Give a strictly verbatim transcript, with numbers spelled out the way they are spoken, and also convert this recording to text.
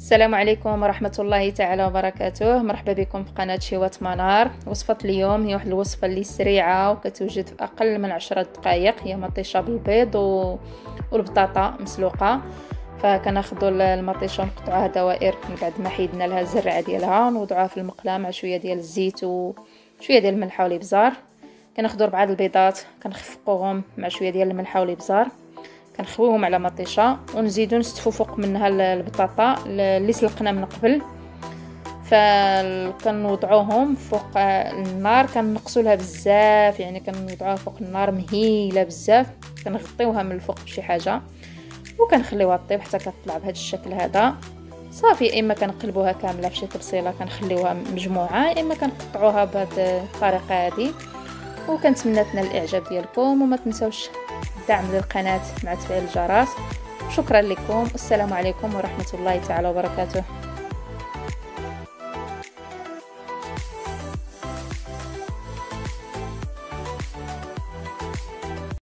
السلام عليكم ورحمة الله تعالى وبركاته. مرحبا بكم في قناة شيوات منار. وصفة اليوم هي واحد الوصفة اللي سريعة وكتوجد في أقل من عشرة دقائق. هي مطيشة بالبيض و... والبطاطا مسلوقة. فكناخدو المطيشة ونقطعوها دوائر من بعد ما حيدنا لها الزرعة ديالها، ونوضعوها في المقلاة مع شوية ديال الزيت وشوية ديال الملح والابزار. كناخدو ربعة البيضات كنخفقوهم مع شوية ديال الملح والابزار، كنخويهم على مطيشه ونزيدو نستفو فوق منها البطاطا اللي سلقنا من قبل. فكنوضعوهم فوق النار، كنقصوا لها بزاف، يعني كنوضعوها فوق النار مهيله بزاف، كنغطيوها من الفوق بشي حاجه وكنخليوها طيب حتى كتطلع بهذا الشكل هذا صافي. اما كنقلبوها كامله فشي تبصيله كنخليوها مجموعه، اما كنقطعوها بهذه الطريقه هذه. وكنتمنى تنال الاعجاب ديالكم، وما تنسوش الدعم للقناه مع تفعيل الجرس. شكرا لكم، والسلام عليكم ورحمه الله تعالى وبركاته.